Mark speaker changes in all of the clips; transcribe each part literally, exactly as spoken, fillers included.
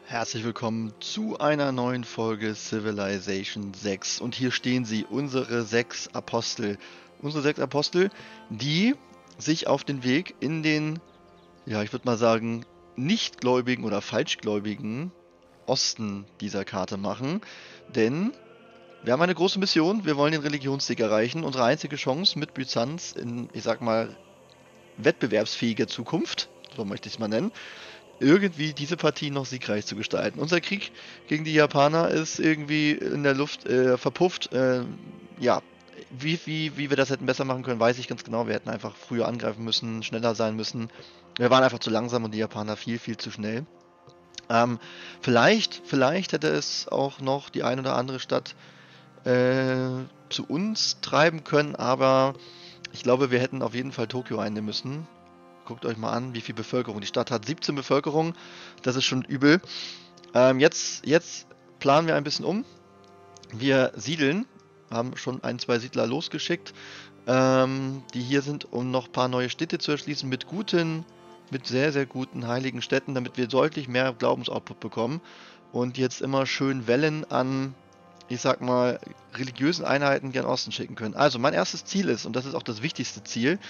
Speaker 1: Herzlich willkommen zu einer neuen Folge Civilization sechs. Und hier stehen sie, unsere sechs Apostel. Unsere sechs Apostel, die sich auf den Weg in den, ja, ich würde mal sagen, nichtgläubigen oder falschgläubigen Osten dieser Karte machen. Denn wir haben eine große Mission, wir wollen den Religionssieg erreichen. Unsere einzige Chance mit Byzanz in, ich sag mal, wettbewerbsfähiger Zukunft, so möchte ich es mal nennen, irgendwie diese Partie noch siegreich zu gestalten. Unser Krieg gegen die Japaner ist irgendwie in der Luft äh, verpufft. Äh, ja, wie, wie, wie wir das hätten besser machen können, weiß ich ganz genau. Wir hätten einfach früher angreifen müssen, schneller sein müssen. Wir waren einfach zu langsam und die Japaner viel, viel zu schnell. Ähm, vielleicht, vielleicht hätte es auch noch die ein oder andere Stadt äh, zu uns treiben können, aber ich glaube, wir hätten auf jeden Fall Tokio einnehmen müssen. Guckt euch mal an, wie viel Bevölkerung. Die Stadt hat siebzehn Bevölkerung. Das ist schon übel. Ähm, jetzt, jetzt planen wir ein bisschen um. Wir siedeln. Haben schon ein, zwei Siedler losgeschickt, ähm, die hier sind, um noch ein paar neue Städte zu erschließen mit guten, mit sehr, sehr guten heiligen Städten, damit wir deutlich mehr Glaubensoutput bekommen und jetzt immer schön Wellen an, ich sag mal, religiösen Einheiten gen Osten schicken können. Also mein erstes Ziel ist, und das ist auch das wichtigste Ziel,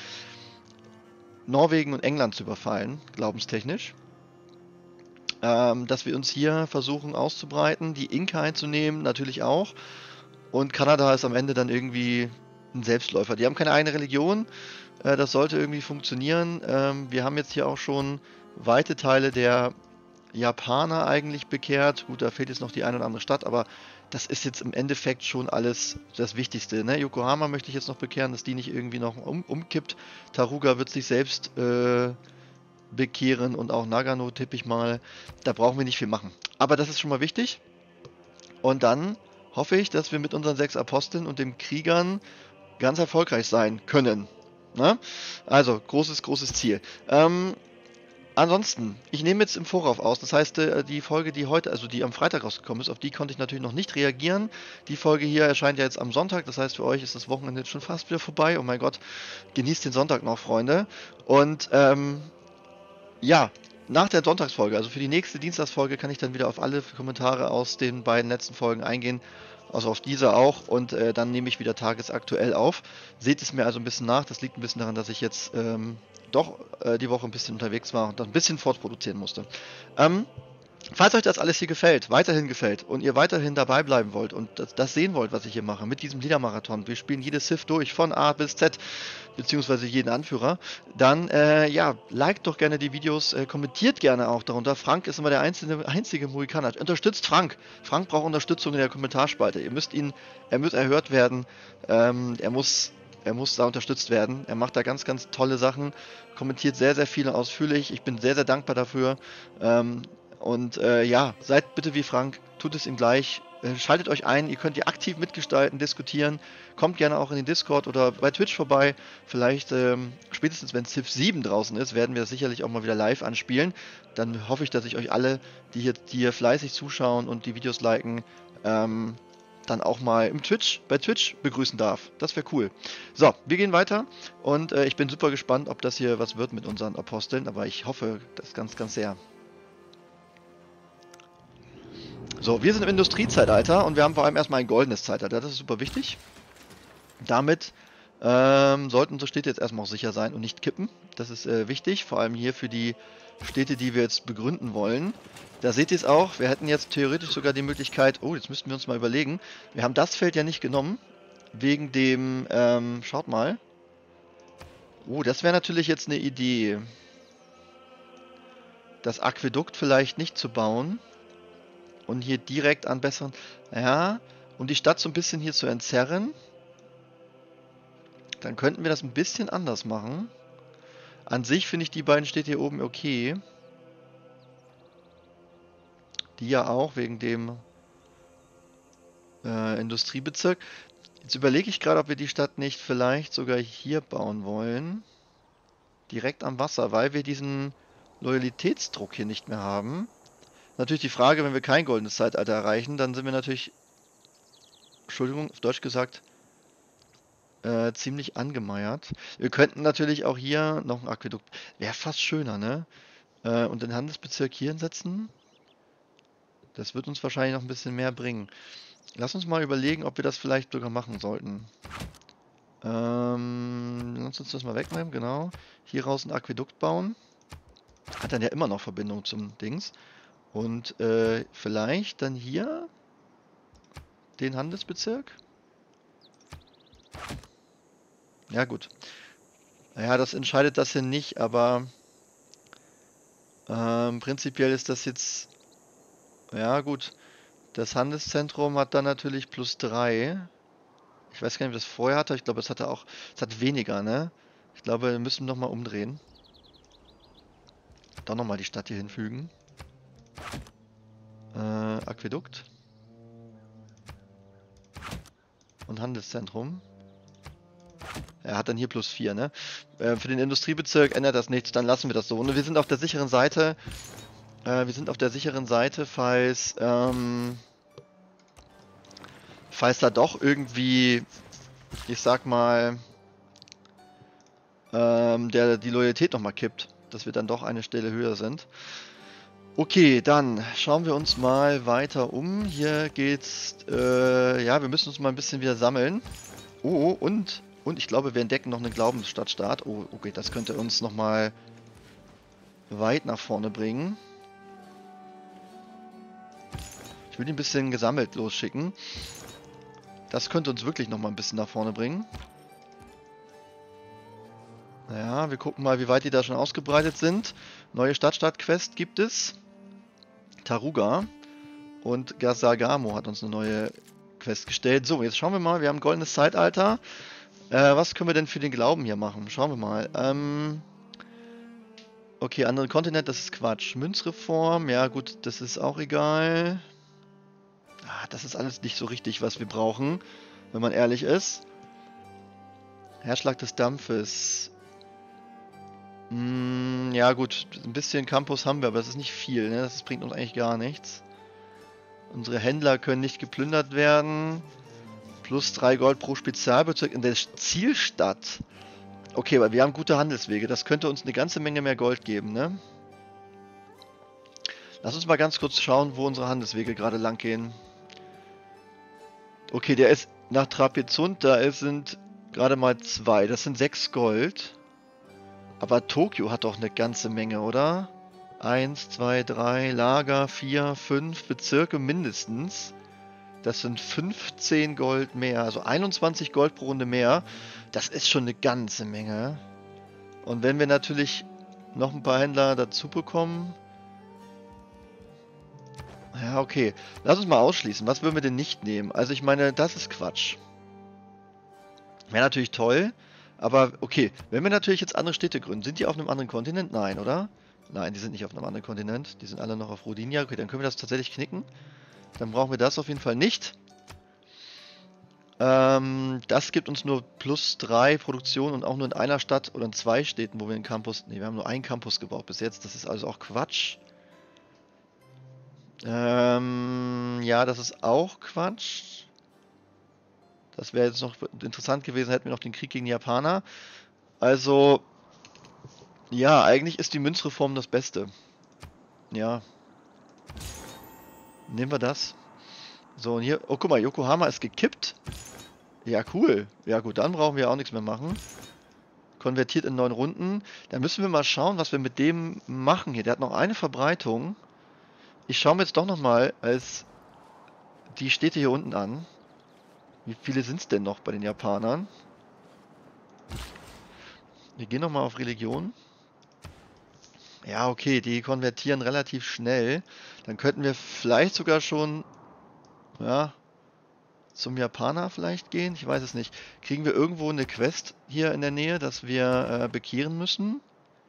Speaker 1: Norwegen und England zu überfallen, glaubenstechnisch. Ähm, dass wir uns hier versuchen auszubreiten, die Inka einzunehmen, natürlich auch. Und Kanada ist am Ende dann irgendwie ein Selbstläufer. Die haben keine eigene Religion, äh, das sollte irgendwie funktionieren. Ähm, wir haben jetzt hier auch schon weite Teile der Japaner eigentlich bekehrt. Gut, da fehlt jetzt noch die eine oder andere Stadt, aber das ist jetzt im Endeffekt schon alles das Wichtigste. Ne? Yokohama möchte ich jetzt noch bekehren, dass die nicht irgendwie noch um, umkippt. Taruga wird sich selbst äh, bekehren und auch Nagano tippe ich mal. Da brauchen wir nicht viel machen. Aber das ist schon mal wichtig. Und dann hoffe ich, dass wir mit unseren sechs Aposteln und den Kriegern ganz erfolgreich sein können. Ne? Also, großes, großes Ziel. Ähm, ansonsten, ich nehme jetzt im Vorauf aus. Das heißt, äh, die Folge, die heute, also die am Freitag rausgekommen ist, auf die konnte ich natürlich noch nicht reagieren. Die Folge hier erscheint ja jetzt am Sonntag. Das heißt, für euch ist das Wochenende jetzt schon fast wieder vorbei. Oh mein Gott, genießt den Sonntag noch, Freunde. Und ähm, ja, nach der Sonntagsfolge, also für die nächste Dienstagsfolge, kann ich dann wieder auf alle Kommentare aus den beiden letzten Folgen eingehen. Also auf diese auch. Und äh, dann nehme ich wieder tagesaktuell auf. Seht es mir also ein bisschen nach. Das liegt ein bisschen daran, dass ich jetzt ähm, doch äh, die Woche ein bisschen unterwegs war und dann ein bisschen fortproduzieren musste. Ähm, Falls euch das alles hier gefällt, weiterhin gefällt und ihr weiterhin dabei bleiben wollt und das, das sehen wollt, was ich hier mache, mit diesem Liedermarathon, wir spielen jedes Civ durch, von A bis Z, beziehungsweise jeden Anführer, dann, äh, ja, liked doch gerne die Videos, äh, kommentiert gerne auch darunter. Frank ist immer der einzige, einzige Mohikaner. Unterstützt Frank. Frank braucht Unterstützung in der Kommentarspalte. Ihr müsst ihn, er muss erhört werden, ähm, er muss er muss da unterstützt werden. Er macht da ganz, ganz tolle Sachen, kommentiert sehr, sehr viel ausführlich. Ich bin sehr, sehr dankbar dafür. Ähm, und äh, ja, seid bitte wie Frank, tut es ihm gleich. Äh, Schaltet euch ein, ihr könnt hier aktiv mitgestalten, diskutieren. Kommt gerne auch in den Discord oder bei Twitch vorbei. Vielleicht ähm, spätestens wenn Civ sieben draußen ist, werden wir das sicherlich auch mal wieder live anspielen. Dann hoffe ich, dass ich euch alle, die hier, die hier fleißig zuschauen und die Videos liken, ähm, dann auch mal im Twitch, bei Twitch begrüßen darf. Das wäre cool. So, wir gehen weiter und äh, ich bin super gespannt, ob das hier was wird mit unseren Aposteln, aber ich hoffe das ganz, ganz sehr. So, wir sind im Industriezeitalter und wir haben vor allem erstmal ein goldenes Zeitalter. Das ist super wichtig. Damit ähm, sollten unsere Städte jetzt erstmal auch sicher sein und nicht kippen. Das ist äh, wichtig, vor allem hier für die Städte, die wir jetzt begründen wollen. Da seht ihr es auch, wir hätten jetzt theoretisch sogar die Möglichkeit, oh, jetzt müssten wir uns mal überlegen, wir haben das Feld ja nicht genommen, wegen dem, ähm, schaut mal. Oh, das wäre natürlich jetzt eine Idee, das Aquädukt vielleicht nicht zu bauen und hier direkt an besseren, ja, und die Stadt so ein bisschen hier zu entzerren. Dann könnten wir das ein bisschen anders machen. An sich finde ich die beiden Städte hier oben okay. Die ja auch, wegen dem äh, Industriebezirk. Jetzt überlege ich gerade, ob wir die Stadt nicht vielleicht sogar hier bauen wollen. Direkt am Wasser, weil wir diesen Loyalitätsdruck hier nicht mehr haben. Natürlich die Frage, wenn wir kein goldenes Zeitalter erreichen, dann sind wir natürlich, Entschuldigung, auf Deutsch gesagt, äh, ziemlich angemeiert. Wir könnten natürlich auch hier noch ein Aquädukt, wäre fast schöner, ne? Äh, und den Handelsbezirk hier hinsetzen. Das wird uns wahrscheinlich noch ein bisschen mehr bringen. Lass uns mal überlegen, ob wir das vielleicht sogar machen sollten. Ähm, lass uns das mal wegnehmen, genau. Hier raus ein Aquädukt bauen. Hat dann ja immer noch Verbindung zum Dings. Und äh, vielleicht dann hier den Handelsbezirk? Ja, gut. Naja, das entscheidet das hier nicht, aber ähm, prinzipiell ist das jetzt. Ja, gut. Das Handelszentrum hat dann natürlich plus drei. Ich weiß gar nicht, ob das vorher hatte. Ich glaube, es hatte auch. Es hat weniger, ne? Ich glaube, wir müssen nochmal umdrehen. Dann nochmal die Stadt hier hinfügen. Äh, Aquädukt. Und Handelszentrum. Er hat dann hier plus vier, ne? Äh, für den Industriebezirk ändert das nichts, dann lassen wir das so. Und wir sind auf der sicheren Seite. Äh, wir sind auf der sicheren Seite, falls, ähm, falls da doch irgendwie, ich sag mal, ähm, der, die Loyalität nochmal kippt. Dass wir dann doch eine Stelle höher sind. Okay, dann schauen wir uns mal weiter um. Hier geht's, äh, ja, wir müssen uns mal ein bisschen wieder sammeln. Oh, und, und ich glaube, wir entdecken noch eine Glaubensstadtstaat. Oh, okay, das könnte uns nochmal weit nach vorne bringen. Ich will die ein bisschen gesammelt losschicken. Das könnte uns wirklich nochmal ein bisschen nach vorne bringen. Ja, wir gucken mal, wie weit die da schon ausgebreitet sind. Neue Stadtstaat-Quest gibt es. Taruga und Gasagamo hat uns eine neue Quest gestellt. So, jetzt schauen wir mal. Wir haben goldenes Zeitalter. Äh, was können wir denn für den Glauben hier machen? Schauen wir mal. Ähm, okay, andere Kontinent, das ist Quatsch. Münzreform, ja gut, das ist auch egal. Ah, das ist alles nicht so richtig, was wir brauchen, wenn man ehrlich ist. Herzschlag des Dampfes. Hm, ja gut, ein bisschen Campus haben wir, aber das ist nicht viel, ne? Das bringt uns eigentlich gar nichts. Unsere Händler können nicht geplündert werden. Plus drei Gold pro Spezialbezirk in der Zielstadt. Okay, aber wir haben gute Handelswege. Das könnte uns eine ganze Menge mehr Gold geben, ne? Lass uns mal ganz kurz schauen, wo unsere Handelswege gerade lang gehen. Okay, der ist nach Trapezunt, da sind gerade mal zwei. Das sind sechs Gold. Aber Tokio hat doch eine ganze Menge, oder? Eins, zwei, drei, Lager, vier, fünf Bezirke mindestens. Das sind fünfzehn Gold mehr, also einundzwanzig Gold pro Runde mehr. Das ist schon eine ganze Menge. Und wenn wir natürlich noch ein paar Händler dazu bekommen. Ja, okay. Lass uns mal ausschließen. Was würden wir denn nicht nehmen? Also ich meine, das ist Quatsch. Wäre natürlich toll. Aber okay, wenn wir natürlich jetzt andere Städte gründen, sind die auf einem anderen Kontinent? Nein, oder? Nein, die sind nicht auf einem anderen Kontinent. Die sind alle noch auf Rodinia. Okay, dann können wir das tatsächlich knicken. Dann brauchen wir das auf jeden Fall nicht. Ähm, das gibt uns nur plus drei Produktion und auch nur in einer Stadt oder in zwei Städten, wo wir einen Campus... Ne, wir haben nur einen Campus gebaut bis jetzt. Das ist also auch Quatsch. Ähm, ja, das ist auch Quatsch. Das wäre jetzt noch interessant gewesen, hätten wir noch den Krieg gegen die Japaner. Also, ja, eigentlich ist die Münzreform das Beste. Ja. Nehmen wir das. So, und hier... Oh, guck mal, Yokohama ist gekippt. Ja, cool. Ja gut, dann brauchen wir auch nichts mehr machen. Konvertiert in neun Runden. Dann müssen wir mal schauen, was wir mit dem machen hier. Der hat noch eine Verbreitung. Ich schaue mir jetzt doch nochmal als die Städte hier unten an. Wie viele sind es denn noch bei den Japanern? Wir gehen nochmal auf Religion. Ja, okay, die konvertieren relativ schnell. Dann könnten wir vielleicht sogar schon... Ja... zum Japaner vielleicht gehen? Ich weiß es nicht. Kriegen wir irgendwo eine Quest hier in der Nähe, dass wir äh, bekehren müssen?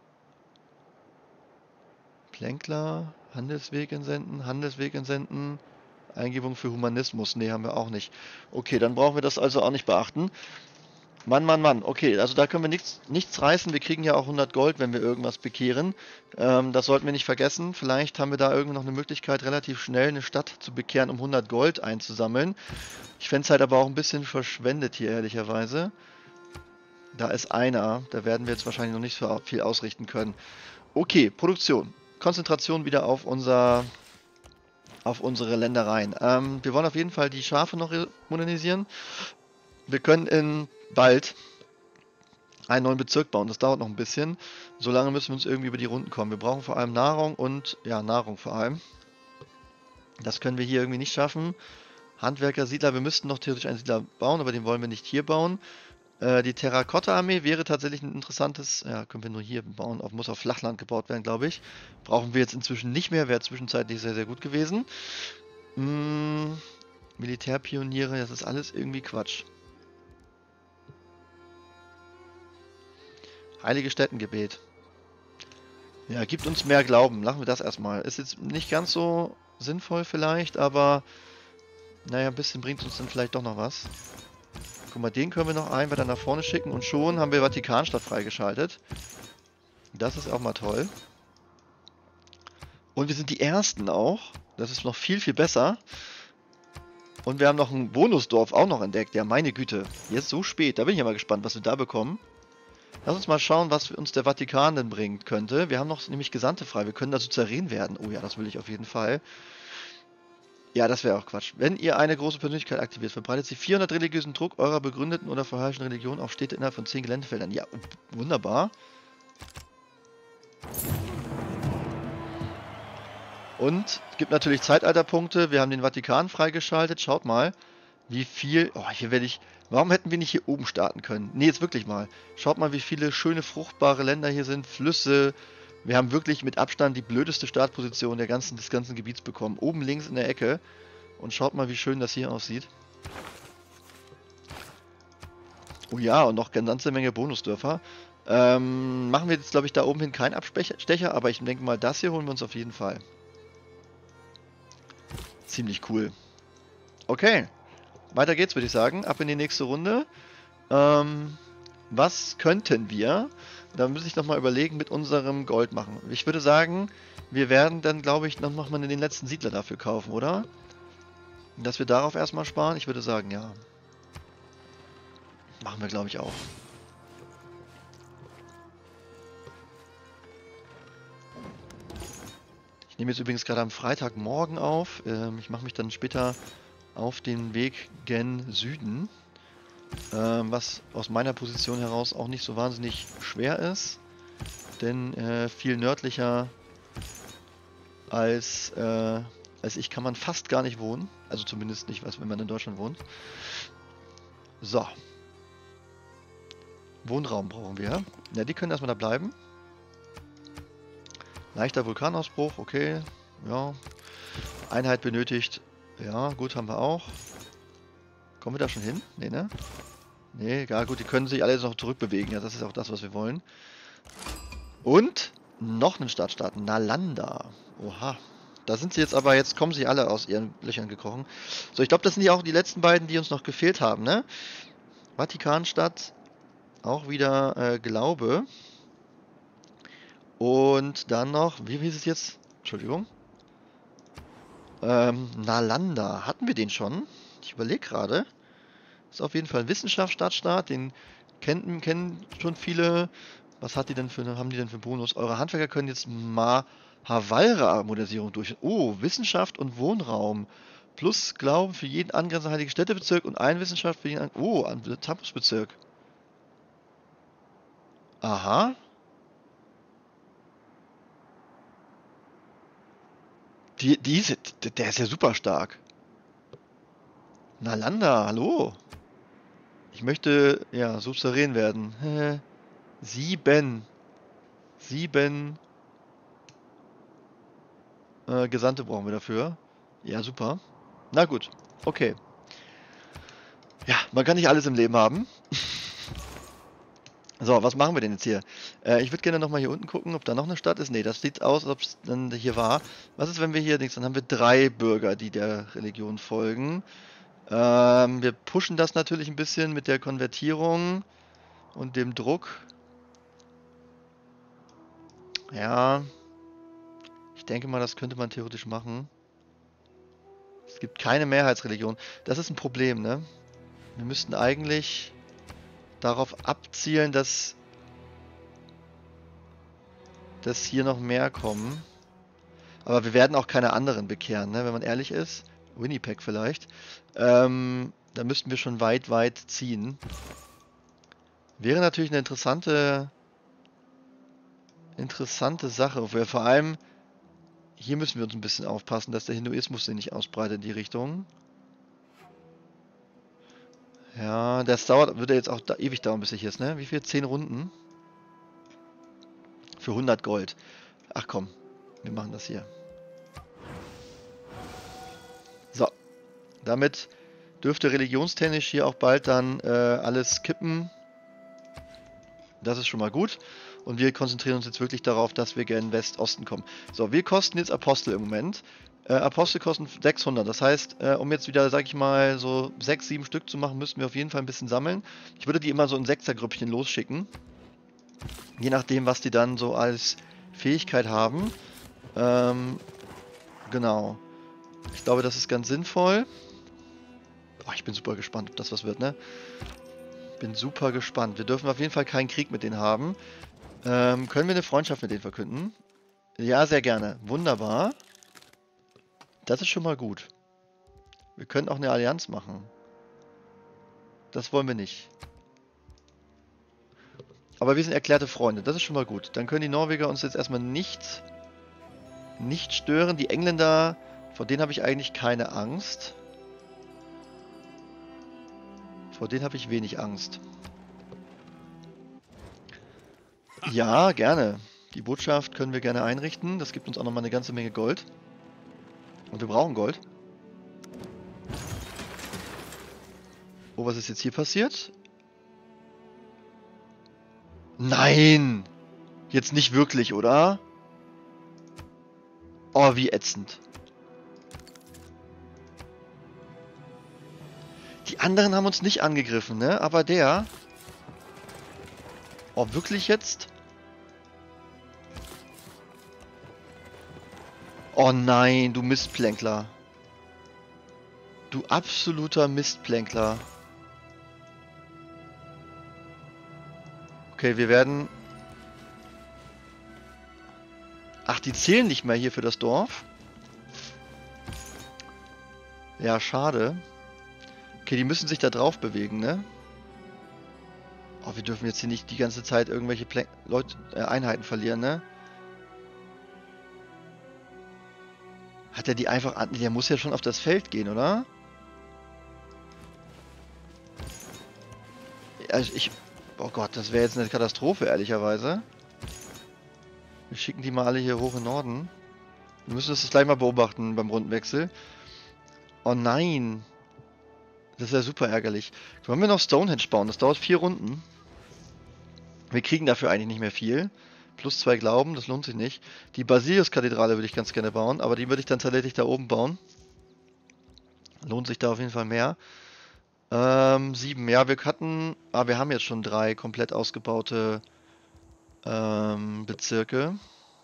Speaker 1: Plänkler, Handelsweg entsenden, Handelsweg entsenden, Eingebung für Humanismus. Ne, haben wir auch nicht. Okay, dann brauchen wir das also auch nicht beachten. Mann, Mann, Mann. Okay, also da können wir nichts, nichts reißen. Wir kriegen ja auch hundert Gold, wenn wir irgendwas bekehren. Ähm, das sollten wir nicht vergessen. Vielleicht haben wir da irgendwie noch eine Möglichkeit, relativ schnell eine Stadt zu bekehren, um hundert Gold einzusammeln. Ich fände es halt aber auch ein bisschen verschwendet hier, ehrlicherweise. Da ist einer. Da werden wir jetzt wahrscheinlich noch nicht so viel ausrichten können. Okay, Produktion. Konzentration wieder auf unser auf unsere Ländereien. Ähm, wir wollen auf jeden Fall die Schafe noch modernisieren. Wir können in bald einen neuen Bezirk bauen. Das dauert noch ein bisschen. Solange müssen wir uns irgendwie über die Runden kommen. Wir brauchen vor allem Nahrung und, ja, Nahrung vor allem. Das können wir hier irgendwie nicht schaffen. Handwerker, Siedler, wir müssten noch theoretisch einen Siedler bauen, aber den wollen wir nicht hier bauen. Äh, die Terrakotta-Armee wäre tatsächlich ein interessantes, ja, können wir nur hier bauen, auf, muss auf Flachland gebaut werden, glaube ich. Brauchen wir jetzt inzwischen nicht mehr, wäre zwischenzeitlich sehr, sehr gut gewesen. Hm, Militärpioniere, das ist alles irgendwie Quatsch. Heilige Stättengebet. Ja, gibt uns mehr Glauben. Lassen wir das erstmal. Ist jetzt nicht ganz so sinnvoll vielleicht, aber naja, ein bisschen bringt uns dann vielleicht doch noch was. Guck mal, den können wir noch ein, weiter nach vorne schicken und schon haben wir Vatikanstadt freigeschaltet. Das ist auch mal toll. Und wir sind die Ersten auch. Das ist noch viel, viel besser. Und wir haben noch ein Bonusdorf auch noch entdeckt. Ja, meine Güte. Jetzt so spät. Da bin ich ja mal gespannt, was wir da bekommen. Lass uns mal schauen, was uns der Vatikan denn bringen könnte. Wir haben noch nämlich Gesandte frei. Wir können da Suzerän werden. Oh ja, das will ich auf jeden Fall. Ja, das wäre auch Quatsch. Wenn ihr eine große Persönlichkeit aktiviert, verbreitet sie vierhundert religiösen Druck eurer begründeten oder vorherrschenden Religion auf Städte innerhalb von zehn Geländefeldern. Ja, wunderbar. Und es gibt natürlich Zeitalterpunkte. Wir haben den Vatikan freigeschaltet. Schaut mal, wie viel... Oh, hier werde ich... Warum hätten wir nicht hier oben starten können? Nee, jetzt wirklich mal. Schaut mal, wie viele schöne, fruchtbare Länder hier sind. Flüsse. Wir haben wirklich mit Abstand die blödeste Startposition der ganzen, des ganzen Gebiets bekommen. Oben links in der Ecke. Und schaut mal, wie schön das hier aussieht. Oh ja, und noch eine ganze Menge Bonusdörfer. Ähm, machen wir jetzt, glaube ich, da oben hin keinen Abstecher. Aber ich denke mal, das hier holen wir uns auf jeden Fall. Ziemlich cool. Okay. Weiter geht's, würde ich sagen. Ab in die nächste Runde. Ähm, was könnten wir, da muss ich nochmal überlegen, mit unserem Gold machen. Ich würde sagen, wir werden dann, glaube ich, noch mal den letzten Siedler dafür kaufen, oder? Dass wir darauf erstmal sparen? Ich würde sagen, ja. Machen wir, glaube ich, auch. Ich nehme jetzt übrigens gerade am Freitagmorgen auf. Ähm, ich mache mich dann später auf den Weg gen Süden. Ähm, was aus meiner Position heraus auch nicht so wahnsinnig schwer ist. Denn äh, viel nördlicher als, äh, als ich kann man fast gar nicht wohnen. Also zumindest nicht, wenn man in Deutschland wohnt. So. Wohnraum brauchen wir. Ja, die können erstmal da bleiben. Leichter Vulkanausbruch, okay. Ja. Einheit benötigt. Ja, gut, haben wir auch. Kommen wir da schon hin? Nee, ne? Nee, ja gut, die können sich alle jetzt noch zurückbewegen. Ja, das ist auch das, was wir wollen. Und noch einen Stadt starten. Nalanda. Oha. Da sind sie jetzt aber, jetzt kommen sie alle aus ihren Löchern gekrochen. So, ich glaube, das sind ja auch die letzten beiden, die uns noch gefehlt haben, ne? Vatikanstadt. Auch wieder äh, Glaube. Und dann noch, wie hieß es jetzt? Entschuldigung. Ähm, Nalanda. Hatten wir den schon? Ich überlege gerade. Ist auf jeden Fall Wissenschaft, Stadtstaat. Den kennen, kennen schon viele. Was hat die denn für, haben die denn für Bonus? Eure Handwerker können jetzt Mahavalra-Modernisierung durch. Oh, Wissenschaft und Wohnraum. Plus Glauben für jeden angrenzenden heiligen Städtebezirk und ein Wissenschaft für jeden... Oh, ein Campusbezirk. Aha. Die, die ist, der ist ja super stark. Nalanda, hallo. Ich möchte, ja, souverän werden. Sieben. Sieben äh, Gesandte brauchen wir dafür. Ja, super. Na gut, okay. Ja, man kann nicht alles im Leben haben. So, was machen wir denn jetzt hier? Äh, ich würde gerne nochmal hier unten gucken, ob da noch eine Stadt ist. Ne, das sieht aus, als ob es dann hier war. Was ist, wenn wir hier nichts? Dann haben wir drei Bürger, die der Religion folgen. Ähm, wir pushen das natürlich ein bisschen mit der Konvertierung und dem Druck. Ja, ich denke mal, das könnte man theoretisch machen. Es gibt keine Mehrheitsreligion. Das ist ein Problem, ne? Wir müssten eigentlich darauf abzielen, dass, dass hier noch mehr kommen. Aber wir werden auch keine anderen bekehren, ne? Wenn man ehrlich ist. Winnipeg vielleicht. Ähm, da müssten wir schon weit, weit ziehen. Wäre natürlich eine interessante, interessante Sache. Wir vor allem, hier müssen wir uns ein bisschen aufpassen, dass der Hinduismus sich nicht ausbreitet in die Richtung. Ja, das dauert, würde jetzt auch da ewig dauern, bis ich jetzt, ne? Wie viel? Zehn Runden? Für hundert Gold. Ach komm, wir machen das hier. So, damit dürfte religionstechnisch hier auch bald dann äh, alles kippen. Das ist schon mal gut. Und wir konzentrieren uns jetzt wirklich darauf, dass wir gerne in West-Osten kommen. So, wir kosten jetzt Apostel im Moment. Äh, Apostel kosten sechshundert. Das heißt, äh, um jetzt wieder, sag ich mal, so sechs, sieben Stück zu machen, müssten wir auf jeden Fall ein bisschen sammeln. Ich würde die immer so in Sechsergrüppchen losschicken. Je nachdem, was die dann so als Fähigkeit haben. Ähm, genau. Ich glaube, das ist ganz sinnvoll. Oh, ich bin super gespannt, ob das was wird, ne? Bin super gespannt. Wir dürfen auf jeden Fall keinen Krieg mit denen haben. Ähm, können wir eine Freundschaft mit denen verkünden? Ja, sehr gerne. Wunderbar. Das ist schon mal gut. Wir können auch eine Allianz machen. Das wollen wir nicht. Aber wir sind erklärte Freunde. Das ist schon mal gut. Dann können die Norweger uns jetzt erstmal nicht, nicht stören. Die Engländer, vor denen habe ich eigentlich keine Angst. Vor denen habe ich wenig Angst. Ja, gerne. Die Botschaft können wir gerne einrichten. Das gibt uns auch nochmal eine ganze Menge Gold. Und wir brauchen Gold. Oh, was ist jetzt hier passiert? Nein! Jetzt nicht wirklich, oder? Oh, wie ätzend. Die anderen haben uns nicht angegriffen, ne? Aber der... Oh, wirklich jetzt? Oh nein, du Mistplänkler. Du absoluter Mistplänkler. Okay, wir werden... Ach, die zählen nicht mehr hier für das Dorf? Ja, schade. Okay, die müssen sich da drauf bewegen, ne? Oh, wir dürfen jetzt hier nicht die ganze Zeit irgendwelche Plän Leute, äh, Einheiten verlieren, ne? Hat er die einfach an... Der muss ja schon auf das Feld gehen, oder? Also ich... Oh Gott, das wäre jetzt eine Katastrophe, ehrlicherweise. Wir schicken die mal alle hier hoch in Norden. Wir müssen das gleich mal beobachten beim Rundenwechsel. Oh nein. Das ist ja super ärgerlich. Wollen wir noch Stonehenge bauen? Das dauert vier Runden. Wir kriegen dafür eigentlich nicht mehr viel. Plus zwei Glauben, das lohnt sich nicht. Die Basilius-Kathedrale würde ich ganz gerne bauen, aber die würde ich dann tatsächlich da oben bauen. Lohnt sich da auf jeden Fall mehr. Ähm, sieben. Ja, wir hatten... Ah, wir haben jetzt schon drei komplett ausgebaute ähm, Bezirke.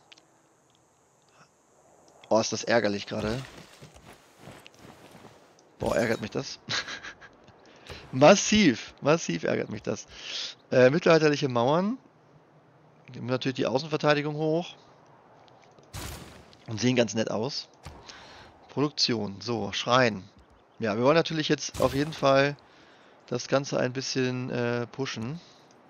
Speaker 1: Oh, ist das ärgerlich gerade. Boah, ärgert mich das. Massiv, massiv ärgert mich das. Äh, mittelalterliche Mauern. Nehmen wir natürlich die Außenverteidigung hoch. Und sehen ganz nett aus. Produktion. So, Schrein. Ja, wir wollen natürlich jetzt auf jeden Fall das Ganze ein bisschen äh, pushen.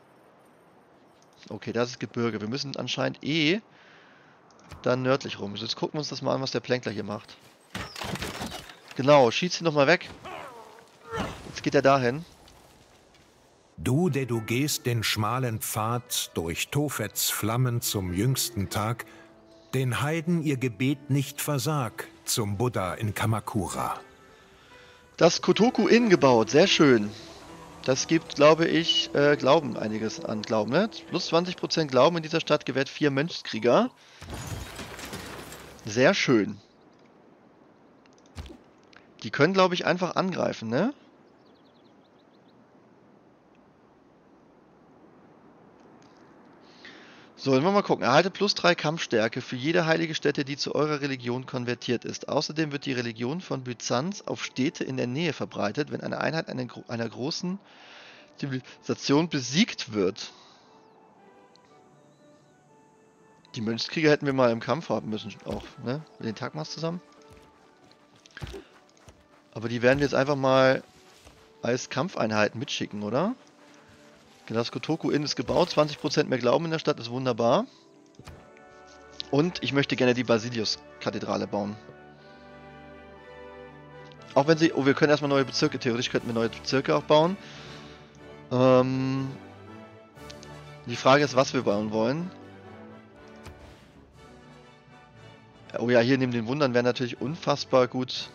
Speaker 1: Okay, das ist Gebirge. Wir müssen anscheinend eh dann nördlich rum. Jetzt gucken wir uns das mal an, was der Plänkler hier macht. Genau, schießt ihn nochmal weg. Jetzt geht er dahin.
Speaker 2: Du, der du gehst den schmalen Pfad durch Tophets Flammen zum jüngsten Tag, den Heiden ihr Gebet nicht versag, zum Buddha in Kamakura.
Speaker 1: Das Kotoku Inn gebaut, sehr schön. Das gibt, glaube ich, äh, Glauben, einiges an Glauben, ne? Plus zwanzig Prozent Glauben in dieser Stadt gewährt vier Mönchskrieger. Sehr schön. Die können, glaube ich, einfach angreifen, ne? So, dann wollen wir mal gucken. Erhalte plus drei Kampfstärke für jede heilige Stätte, die zu eurer Religion konvertiert ist. Außerdem wird die Religion von Byzanz auf Städte in der Nähe verbreitet, wenn eine Einheit einer, einer großen Zivilisation besiegt wird. Die Mönchskrieger hätten wir mal im Kampf haben müssen, auch, ne? Mit den Tagmas zusammen. Aber die werden wir jetzt einfach mal als Kampfeinheiten mitschicken, oder? Das Kotoku Inn ist gebaut, zwanzig Prozent mehr Glauben in der Stadt ist wunderbar. Und ich möchte gerne die Basilius-Kathedrale bauen. Auch wenn sie... Oh, wir können erstmal neue Bezirke... Theoretisch könnten wir neue Bezirke auch bauen. Ähm, die Frage ist, was wir bauen wollen. Oh ja, hier neben den Wundern wäre natürlich unfassbar gut.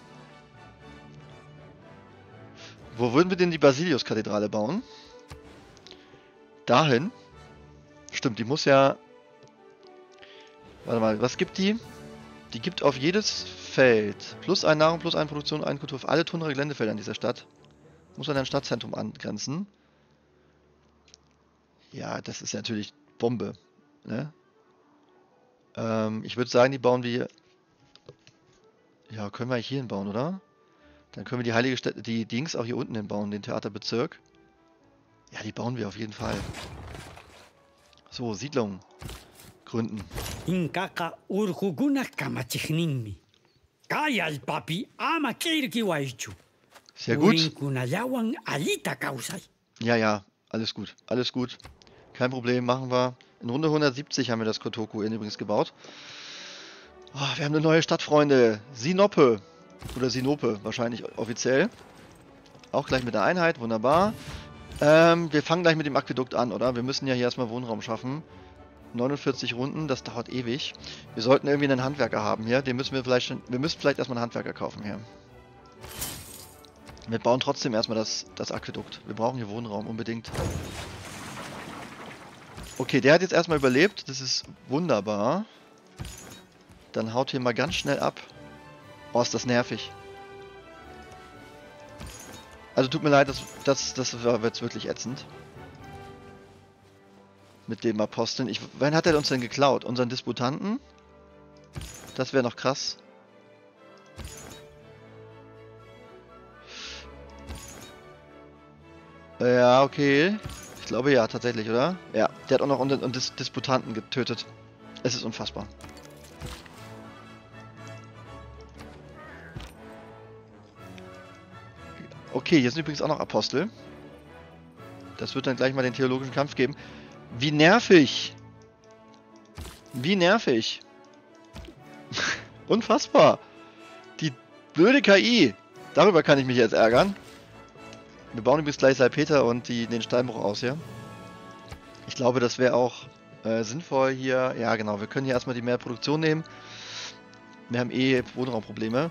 Speaker 1: Wo würden wir denn die Basilius-Kathedrale bauen? Dahin. Stimmt, die muss ja... Warte mal, was gibt die? Die gibt auf jedes Feld plus ein Nahrung, plus eine Produktion, eine Kultur auf alle Tundra-Geländefelder in dieser Stadt. Muss an ein Stadtzentrum angrenzen. Ja, das ist natürlich Bombe. Ne? Ähm, ich würde sagen, die bauen wir... Ja, können wir eigentlich hier hinbauen, oder? Dann können wir die heilige Stätte, die Dings auch hier unten hinbauen, den Theaterbezirk. Ja, die bauen wir auf jeden Fall. So, Siedlung gründen. Sehr gut. Ja, ja, alles gut, alles gut. Kein Problem, machen wir. In Runde hundertsiebzig haben wir das Kotoku Inn übrigens gebaut. Oh, wir haben eine neue Stadt, Freunde. Sinope. Oder Sinope, wahrscheinlich offiziell. Auch gleich mit der Einheit, wunderbar. Ähm, wir fangen gleich mit dem Aquädukt an, oder? Wir müssen ja hier erstmal Wohnraum schaffen. neunundvierzig Runden, das dauert ewig. Wir sollten irgendwie einen Handwerker haben hier. Den müssen wir vielleicht schon, wir müssen vielleicht erstmal einen Handwerker kaufen hier. Wir bauen trotzdem erstmal das, das Aquädukt. Wir brauchen hier Wohnraum, unbedingt. Okay, der hat jetzt erstmal überlebt. Das ist wunderbar. Dann haut hier mal ganz schnell ab. Oh, ist das nervig. Also tut mir leid, das, das, das war jetzt wirklich ätzend. Mit dem Aposteln. Ich, wann hat er uns denn geklaut? Unseren Disputanten? Das wäre noch krass. Ja, okay. Ich glaube ja, tatsächlich, oder? Ja, der hat auch noch unseren Dis Disputanten getötet. Es ist unfassbar. Okay, hier sind übrigens auch noch Apostel. Das wird dann gleich mal den theologischen Kampf geben. Wie nervig! Wie nervig! Unfassbar! Die blöde K I! Darüber kann ich mich jetzt ärgern. Wir bauen übrigens gleich Salpeter und die, den Steinbruch aus hier. Ich glaube, das wäre auch äh, sinnvoll hier. Ja, genau. Wir können hier erstmal die mehr Produktion nehmen. Wir haben eh Wohnraumprobleme.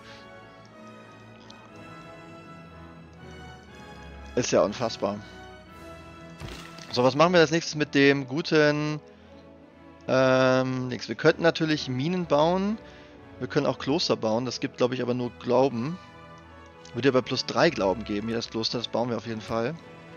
Speaker 1: Ist ja unfassbar. So, was machen wir als nächstes mit dem guten... Ähm, nix. Wir könnten natürlich Minen bauen. Wir können auch Kloster bauen. Das gibt, glaube ich, aber nur Glauben. Würde aber plus drei Glauben geben. Hier das Kloster, das bauen wir auf jeden Fall.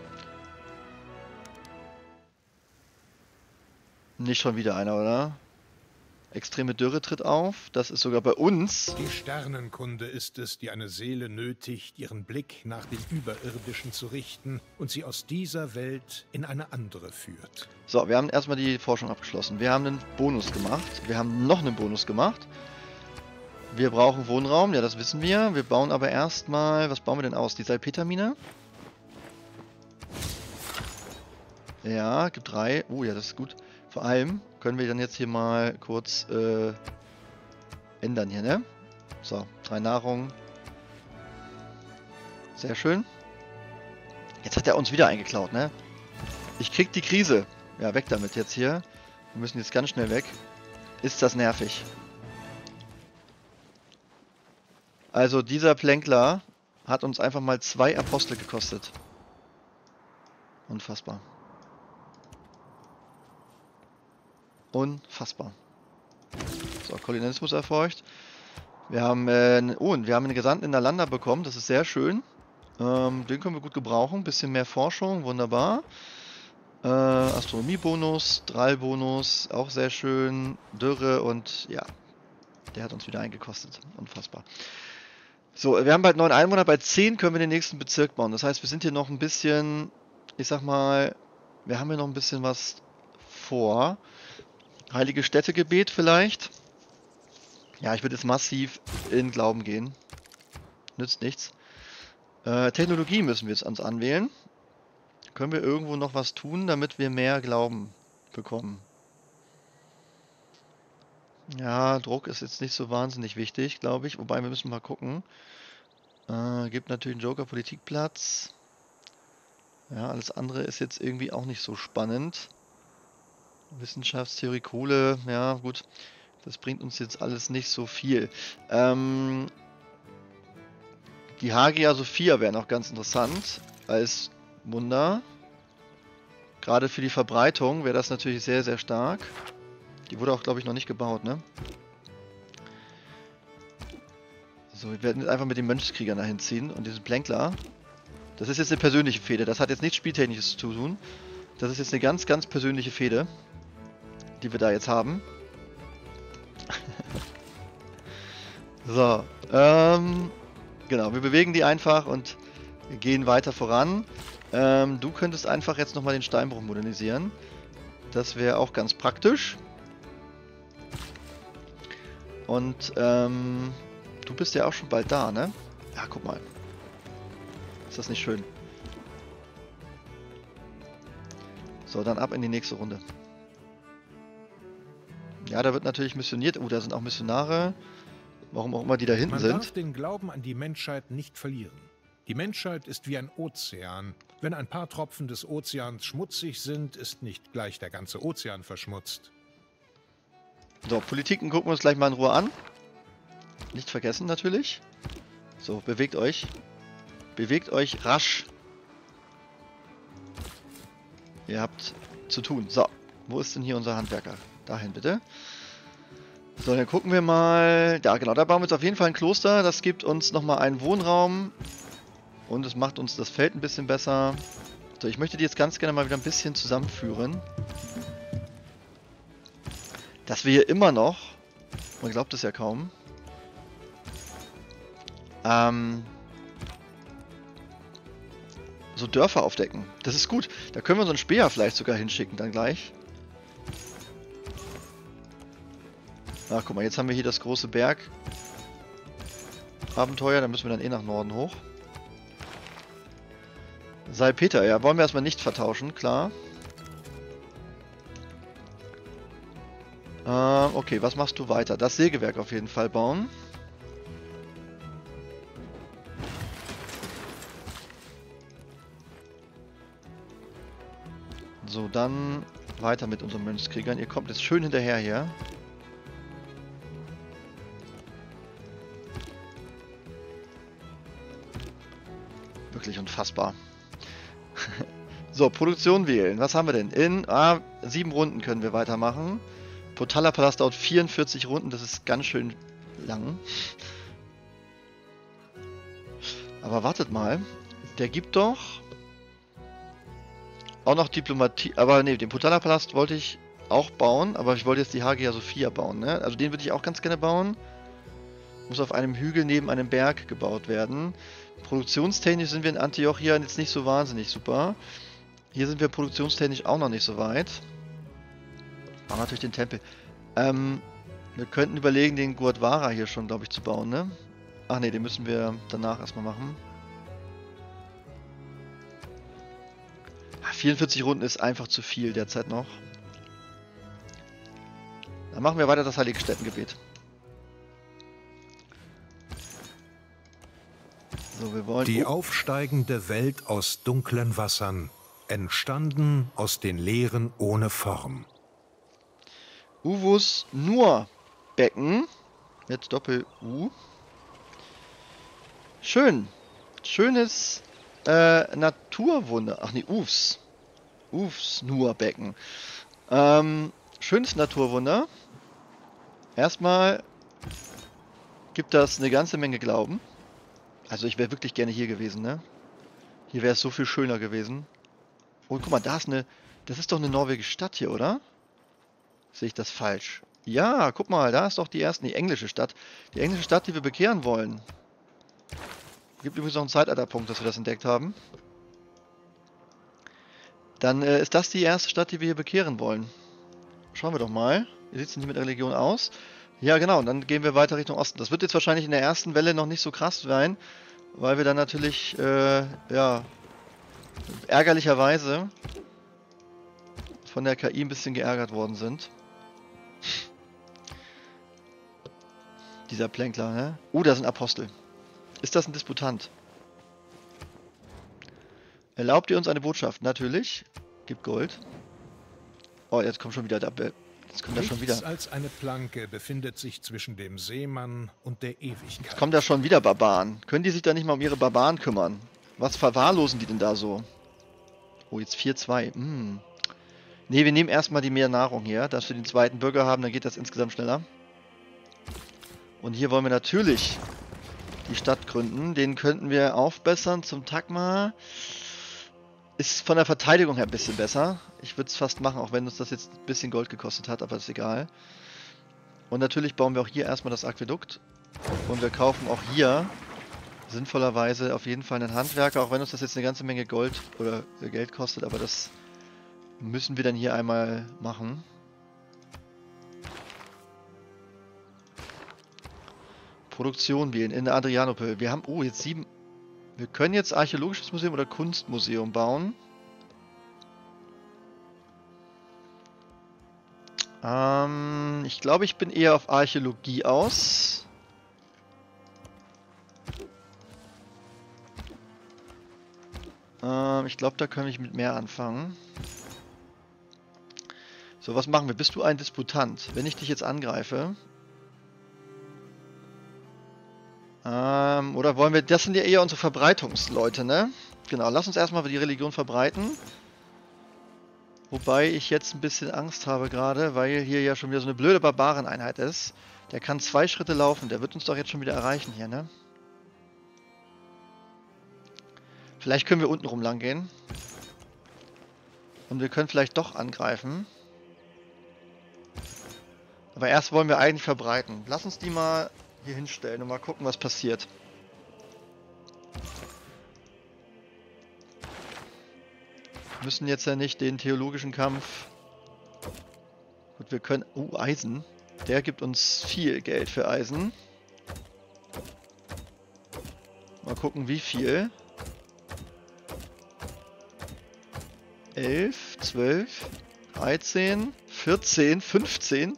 Speaker 1: Nicht schon wieder einer, oder? Extreme Dürre tritt auf. Das ist sogar bei uns.
Speaker 2: Die Sternenkunde ist es, die eine Seele nötigt, ihren Blick nach dem Überirdischen zu richten und sie aus dieser Welt in eine andere führt.
Speaker 1: So, wir haben erstmal die Forschung abgeschlossen. Wir haben einen Bonus gemacht. Wir haben noch einen Bonus gemacht. Wir brauchen Wohnraum, ja, das wissen wir. Wir bauen aber erstmal, was bauen wir denn aus? Die Salpetermine? Ja, gibt drei. Oh ja, das ist gut. Vor allem können wir dann jetzt hier mal kurz äh, ändern hier, ne? So, drei Nahrung. Sehr schön. Jetzt hat er uns wieder eingeklaut, ne? Ich krieg die Krise. Ja, weg damit jetzt hier. Wir müssen jetzt ganz schnell weg. Ist das nervig. Also dieser Plänkler hat uns einfach mal zwei Apostel gekostet. Unfassbar. Unfassbar. So, Kolonialismus erfolgt. Wir haben, äh, oh, und wir haben einen Gesandten in der Landa bekommen. Das ist sehr schön. Ähm, den können wir gut gebrauchen. Bisschen mehr Forschung, wunderbar. Äh, Astronomiebonus, Drallbonus, auch sehr schön. Dürre und ja, der hat uns wieder eingekostet. Unfassbar. So, wir haben bald neun Einwohner. Bei zehn können wir den nächsten Bezirk bauen. Das heißt, wir sind hier noch ein bisschen, ich sag mal, wir haben hier noch ein bisschen was vor. Heilige Städtegebet vielleicht. Ja, ich würde jetzt massiv in Glauben gehen. Nützt nichts. Äh, Technologie müssen wir jetzt uns anwählen. Können wir irgendwo noch was tun, damit wir mehr Glauben bekommen? Ja, Druck ist jetzt nicht so wahnsinnig wichtig, glaube ich. Wobei, wir müssen mal gucken. Äh, gibt natürlich einen Joker-Politikplatz. Ja, alles andere ist jetzt irgendwie auch nicht so spannend. Wissenschaftstheorie, Kohle, ja gut. Das bringt uns jetzt alles nicht so viel. Ähm, die Hagia Sophia wäre noch ganz interessant als Wunder. Gerade für die Verbreitung wäre das natürlich sehr, sehr stark. Die wurde auch, glaube ich, noch nicht gebaut, ne? So, wir werden jetzt einfach mit den Mönchskriegern dahin ziehen und diesen Plänkler. Das ist jetzt eine persönliche Fehde. Das hat jetzt nichts Spieltechnisches zu tun. Das ist jetzt eine ganz, ganz persönliche Fehde, die wir da jetzt haben. So, ähm, genau, wir bewegen die einfach und gehen weiter voran. Ähm, du könntest einfach jetzt nochmal den Steinbruch modernisieren. Das wäre auch ganz praktisch. Und, ähm, du bist ja auch schon bald da, ne? Ja, guck mal. Ist das nicht schön? So, dann ab in die nächste Runde. Ja, da wird natürlich missioniert. Oh, da sind auch Missionare. Warum auch immer die da hinten
Speaker 2: Man
Speaker 1: sind.
Speaker 2: darf den Glauben an die Menschheit nicht verlieren. Die Menschheit ist wie ein Ozean. Wenn ein paar Tropfen des Ozeans schmutzig sind, ist nicht gleich der ganze Ozean verschmutzt.
Speaker 1: So, Politiken gucken wir uns gleich mal in Ruhe an. Nicht vergessen natürlich. So, bewegt euch. Bewegt euch rasch. Ihr habt zu tun. So, wo ist denn hier unser Handwerker? Dahin bitte. So, dann gucken wir mal. Da, genau, da bauen wir jetzt auf jeden Fall ein Kloster. Das gibt uns nochmal einen Wohnraum. Und es macht uns das Feld ein bisschen besser. So, ich möchte die jetzt ganz gerne mal wieder ein bisschen zusammenführen. Dass wir hier immer noch, man glaubt es ja kaum, ähm, so Dörfer aufdecken. Das ist gut. Da können wir so einen Speer vielleicht sogar hinschicken dann gleich. Ach, guck mal, jetzt haben wir hier das große Berg-Abenteuer. Da müssen wir dann eh nach Norden hoch. Salpeter, ja, wollen wir erstmal nicht vertauschen, klar. Äh, okay, was machst du weiter? Das Sägewerk auf jeden Fall bauen. So, dann weiter mit unseren Mönchskriegern. Ihr kommt jetzt schön hinterher hier. Wirklich unfassbar. So, Produktion wählen. Was haben wir denn? In ah, sieben Runden können wir weitermachen. Potala Palast dauert vierundvierzig Runden. Das ist ganz schön lang. Aber wartet mal. Der gibt doch auch noch Diplomatie. Aber ne, den Potala Palast wollte ich auch bauen. Aber ich wollte jetzt die Hagia Sophia bauen. Ne? Also den würde ich auch ganz gerne bauen. Muss auf einem Hügel neben einem Berg gebaut werden. Produktionstechnisch sind wir in Antiochia jetzt nicht so wahnsinnig super. Hier sind wir produktionstechnisch auch noch nicht so weit. Aber natürlich den Tempel. Ähm, wir könnten überlegen, den Gurdwara hier schon, glaube ich, zu bauen, ne? Ach ne, den müssen wir danach erstmal machen. vierundvierzig Runden ist einfach zu viel derzeit noch. Dann machen wir weiter das Heiligenstättengebet. So, wir wollen...
Speaker 2: Die
Speaker 1: oh.
Speaker 2: aufsteigende Welt aus dunklen Wassern, entstanden aus den Leeren ohne Form.
Speaker 1: Uwus nur Becken mit Doppel-U. Schön. Schönes äh, Naturwunder. Ach nee, Ufs. Ufs nur Becken. Ähm, schönes Naturwunder. Erstmal gibt das eine ganze Menge Glauben. Also ich wäre wirklich gerne hier gewesen, ne? Hier wäre es so viel schöner gewesen. Oh, guck mal, da ist eine... Das ist doch eine norwegische Stadt hier, oder? Sehe ich das falsch? Ja, guck mal, da ist doch die erste, die englische Stadt. Die englische Stadt, die wir bekehren wollen. Gibt übrigens noch einen Zeitalterpunkt, dass wir das entdeckt haben. Dann äh, ist das die erste Stadt, die wir hier bekehren wollen. Schauen wir doch mal. Wie sieht es denn hier mit der Religion aus? Ja, genau, und dann gehen wir weiter Richtung Osten. Das wird jetzt wahrscheinlich in der ersten Welle noch nicht so krass sein, weil wir dann natürlich, äh, ja, ärgerlicherweise von der K I ein bisschen geärgert worden sind. Dieser Plänkler, ne? Oh, da sind Apostel. Ist das ein Disputant? Erlaubt ihr uns eine Botschaft? Natürlich. Gibt Gold. Oh, jetzt kommt schon wieder der... Jetzt kommt er schon wieder.
Speaker 2: Nichts als eine Planke befindet sich zwischen dem Seemann und der Ewigkeit.
Speaker 1: Jetzt kommt da schon wieder Barbaren. Können die sich da nicht mal um ihre Barbaren kümmern? Was verwahrlosen die denn da so? Oh, jetzt vier zwei. Hm. Ne, wir nehmen erstmal die mehr Nahrung hier, dass wir den zweiten Bürger haben, dann geht das insgesamt schneller. Und hier wollen wir natürlich die Stadt gründen. Den könnten wir aufbessern zum Tagma. Ist von der Verteidigung her ein bisschen besser. Ich würde es fast machen, auch wenn uns das jetzt ein bisschen Gold gekostet hat, aber ist egal. Und natürlich bauen wir auch hier erstmal das Aquädukt. Und wir kaufen auch hier sinnvollerweise auf jeden Fall einen Handwerker, auch wenn uns das jetzt eine ganze Menge Gold oder Geld kostet, aber das müssen wir dann hier einmal machen. Produktion wählen in der Adrianopel. Wir haben, oh, jetzt sieben... Wir können jetzt Archäologisches Museum oder Kunstmuseum bauen. Ähm, ich glaube, ich bin eher auf Archäologie aus. Ähm, ich glaube, da können wir mit mehr anfangen. So, was machen wir? Bist du ein Disputant? Wenn ich dich jetzt angreife... Ähm, oder wollen wir... Das sind ja eher unsere Verbreitungsleute, ne? Genau, lass uns erstmal die Religion verbreiten. Wobei ich jetzt ein bisschen Angst habe gerade, weil hier ja schon wieder so eine blöde Barbareneinheit ist. Der kann zwei Schritte laufen, der wird uns doch jetzt schon wieder erreichen hier, ne? Vielleicht können wir unten rum lang gehen. Und wir können vielleicht doch angreifen. Aber erst wollen wir eigentlich verbreiten. Lass uns die mal... hier hinstellen und mal gucken, was passiert. Wir müssen jetzt ja nicht den theologischen Kampf... Gut, wir können... Oh, Eisen. Der gibt uns viel Geld für Eisen. Mal gucken, wie viel. elf, zwölf, dreizehn, vierzehn, fünfzehn...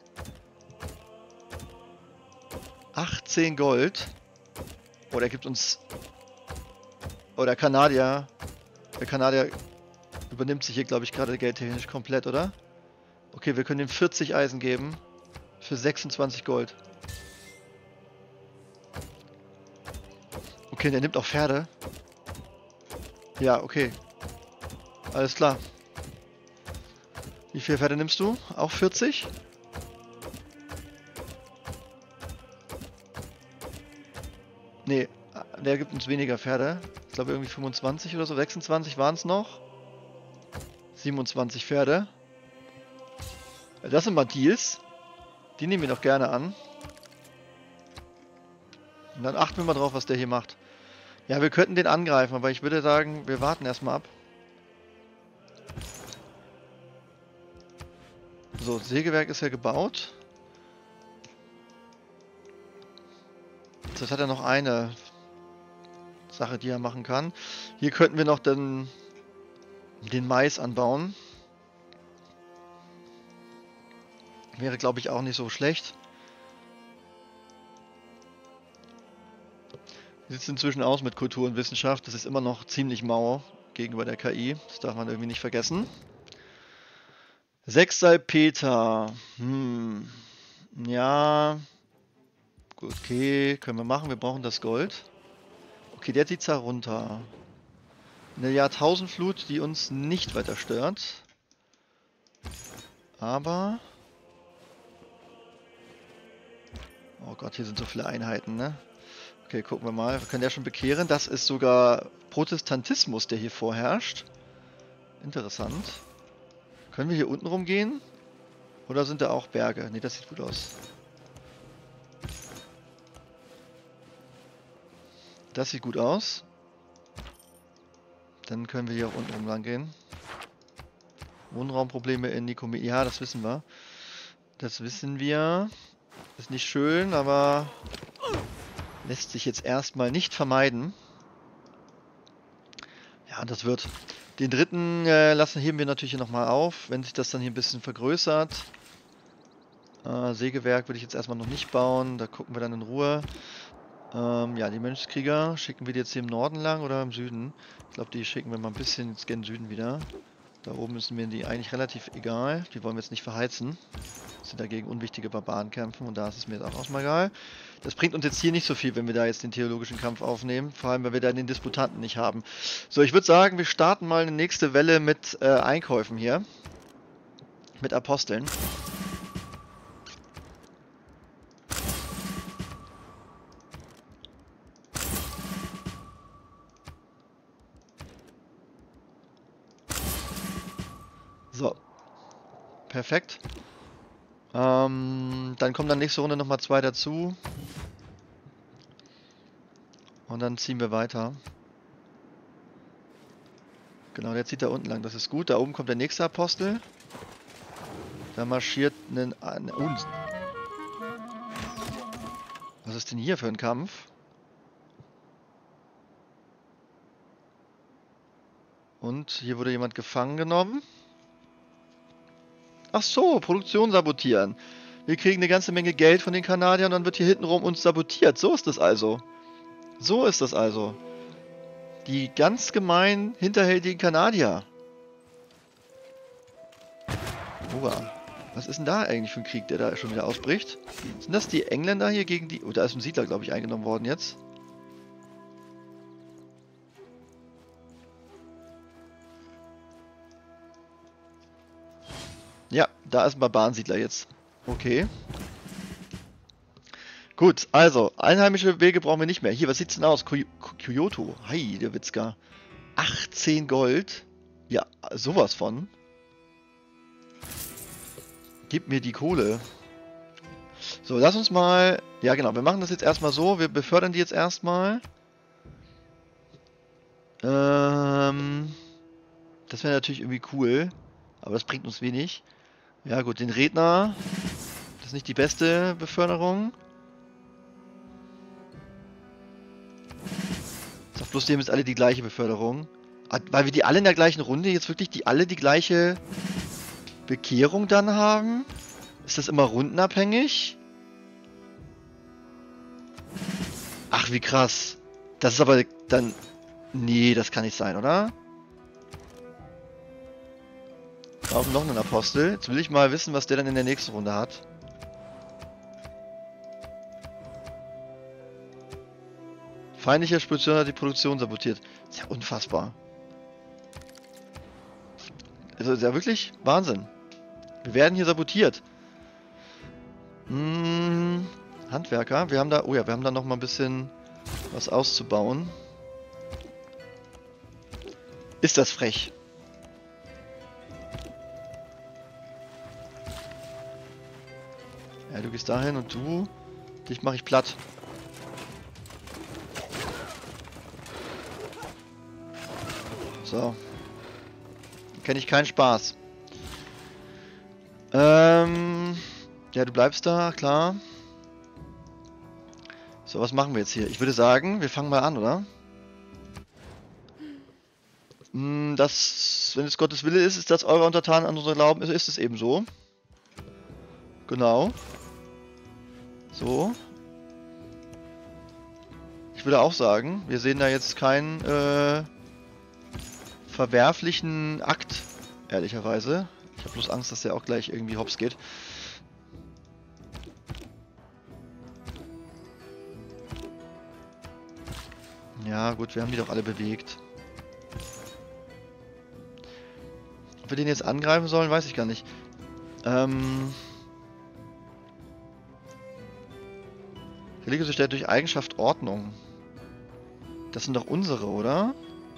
Speaker 1: achtzehn Gold. Oh, der gibt uns... Oh, der Kanadier... Der Kanadier übernimmt sich hier, glaube ich, gerade geldtechnisch komplett, oder? Okay, wir können ihm vierzig Eisen geben. Für sechsundzwanzig Gold. Okay, der nimmt auch Pferde. Ja, okay. Alles klar. Wie viele Pferde nimmst du? Auch vierzig? Nee, der gibt uns weniger Pferde. Ich glaube irgendwie fünfundzwanzig oder so. sechsundzwanzig waren es noch. siebenundzwanzig Pferde. Das sind mal Deals. Die nehmen wir doch gerne an. Und dann achten wir mal drauf, was der hier macht. Ja, wir könnten den angreifen, aber ich würde sagen, wir warten erstmal ab. So, das Sägewerk ist ja gebaut. Das hat er noch eine Sache, die er machen kann. Hier könnten wir noch den, den Mais anbauen. Wäre, glaube ich, auch nicht so schlecht. Wie sieht es inzwischen aus mit Kultur und Wissenschaft? Das ist immer noch ziemlich mau gegenüber der K I. Das darf man irgendwie nicht vergessen. Sechs Salpeter. Hm. Ja... Okay, können wir machen. Wir brauchen das Gold. Okay, der zieht da runter. Eine Jahrtausendflut, die uns nicht weiter stört. Aber... Oh Gott, hier sind so viele Einheiten, ne? Okay, gucken wir mal. Wir können ja schon bekehren. Das ist sogar Protestantismus, der hier vorherrscht. Interessant. Können wir hier unten rumgehen? Oder sind da auch Berge? Ne, das sieht gut aus. Das sieht gut aus. Dann können wir hier auch unten rum lang gehen. Wohnraumprobleme in Nikomea, ja, das wissen wir. Das wissen wir. Ist nicht schön, aber lässt sich jetzt erstmal nicht vermeiden. Ja, das wird. Den dritten äh, lassen heben wir natürlich hier nochmal auf, wenn sich das dann hier ein bisschen vergrößert. Äh, Sägewerk würde ich jetzt erstmal noch nicht bauen, da gucken wir dann in Ruhe. Ähm, ja, die Mönchskrieger schicken wir die jetzt hier im Norden lang oder im Süden? Ich glaube, die schicken wir mal ein bisschen ins gen Süden wieder. Da oben ist mir die eigentlich relativ egal. Die wollen wir jetzt nicht verheizen. Das sind dagegen unwichtige Barbaren kämpfen und da ist es mir jetzt auch erstmal egal. Das bringt uns jetzt hier nicht so viel, wenn wir da jetzt den theologischen Kampf aufnehmen. Vor allem, weil wir da den Disputanten nicht haben. So, ich würde sagen, wir starten mal eine nächste Welle mit äh, Einkäufen hier. Mit Aposteln. So. Perfekt. Ähm, dann kommen dann nächste Runde nochmal zwei dazu. Und dann ziehen wir weiter. Genau, der zieht da unten lang. Das ist gut. Da oben kommt der nächste Apostel. Da marschiert ein... ein oh, was ist denn hier für ein Kampf? Und hier wurde jemand gefangen genommen. Ach so, Produktion sabotieren. Wir kriegen eine ganze Menge Geld von den Kanadiern und dann wird hier hintenrum uns sabotiert. So ist das also. So ist das also. Die ganz gemein hinterhältigen Kanadier. Oha. Was ist denn da eigentlich für ein Krieg, der da schon wieder ausbricht? Sind das die Engländer hier gegen die... Oh, da ist ein Siedler, glaube ich, eingenommen worden jetzt. Ja, da ist ein Barbarensiedler jetzt. Okay. Gut, also, einheimische Wege brauchen wir nicht mehr. Hier, was sieht's denn aus? Ky Kyoto. Hi, der Witzka. achtzehn Gold. Ja, sowas von. Gib mir die Kohle. So, lass uns mal... Ja, genau, wir machen das jetzt erstmal so. Wir befördern die jetzt erstmal. Ähm... Das wäre natürlich irgendwie cool. Aber das bringt uns wenig. Ja gut, den Redner. Das ist nicht die beste Beförderung. Ich sag bloß, die haben jetzt alle die gleiche Beförderung. Weil wir die alle in der gleichen Runde jetzt wirklich die alle die gleiche Bekehrung dann haben? Ist das immer rundenabhängig? Ach, wie krass. Das ist aber dann... Nee, das kann nicht sein, oder? Auf noch einen Apostel. Jetzt will ich mal wissen, was der dann in der nächsten Runde hat. Feindlicher Spedition hat die Produktion sabotiert. Ist ja unfassbar. Also ist ja wirklich Wahnsinn. Wir werden hier sabotiert. Hm, Handwerker. Wir haben da... Oh ja, wir haben da noch mal ein bisschen was auszubauen. Ist das frech. Ja, du gehst dahin und du... Dich mache ich platt. So. Kenne ich keinen Spaß. Ähm... Ja, du bleibst da, klar. So, was machen wir jetzt hier? Ich würde sagen, wir fangen mal an, oder? Hm, das... Wenn es Gottes Wille ist, ist das eure Untertanen an unser Glauben, ist, ist es eben so. Genau. So. Ich würde auch sagen, wir sehen da jetzt keinen äh, verwerflichen Akt, ehrlicherweise. Ich habe bloß Angst, dass der auch gleich irgendwie hops geht. Ja, gut, wir haben die doch alle bewegt. Ob wir den jetzt angreifen sollen, weiß ich gar nicht. Ähm... Religiöse stellt durch Eigenschaft Ordnung. Das sind doch unsere, oder?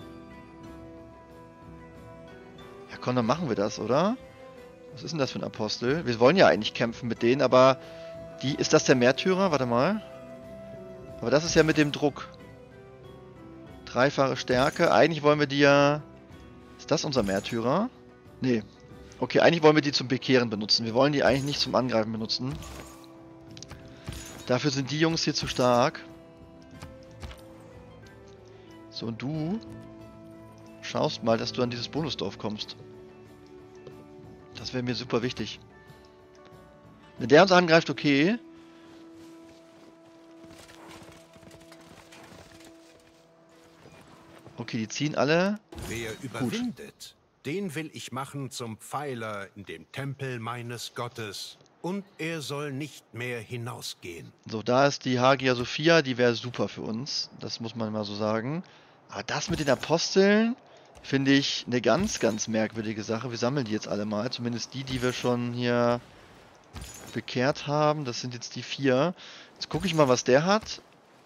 Speaker 1: Ja komm, dann machen wir das, oder? Was ist denn das für ein Apostel? Wir wollen ja eigentlich kämpfen mit denen, aber... Die, ist das der Märtyrer? Warte mal. Aber das ist ja mit dem Druck. Dreifache Stärke. Eigentlich wollen wir die ja... Ist das unser Märtyrer? Nee. Okay, eigentlich wollen wir die zum Bekehren benutzen. Wir wollen die eigentlich nicht zum Angreifen benutzen. Dafür sind die Jungs hier zu stark. So, und du schaust mal, dass du an dieses Bonusdorf kommst. Das wäre mir super wichtig. Wenn der uns angreift, okay. Okay, die ziehen alle.
Speaker 2: Wer überwindet, den will ich machen zum Pfeiler in dem Tempel meines Gottes. Und er soll nicht mehr hinausgehen.
Speaker 1: So, da ist die Hagia Sophia, die wäre super für uns. Das muss man mal so sagen. Aber das mit den Aposteln finde ich eine ganz, ganz merkwürdige Sache. Wir sammeln die jetzt alle mal. Zumindest die, die wir schon hier bekehrt haben. Das sind jetzt die vier. Jetzt gucke ich mal, was der hat.